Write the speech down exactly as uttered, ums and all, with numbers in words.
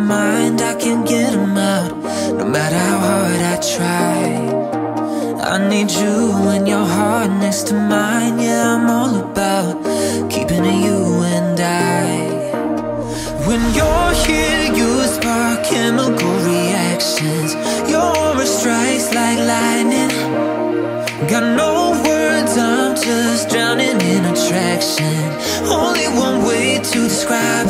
mind, I can't get them out, no matter how hard I try. I need you and your heart next to mine. Yeah, I'm all about keeping it you and I. When you're here, you spark chemical reactions. Your aura strikes like lightning. Got no words, I'm just drowning in attraction. Only one way to describe